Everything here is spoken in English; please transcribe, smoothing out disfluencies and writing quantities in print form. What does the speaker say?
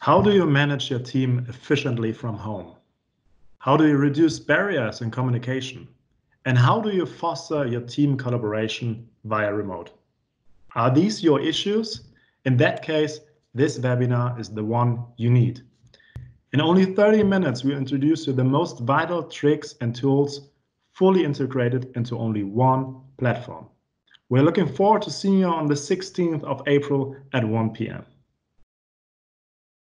How do you manage your team efficiently from home? How do you reduce barriers in communication? And how do you foster your team collaboration via remote? Are these your issues? In that case, this webinar is the one you need. In only 30 minutes, we introduce you the most vital tricks and tools fully integrated into only one platform. We're looking forward to seeing you on the 16th of April at 1 p.m.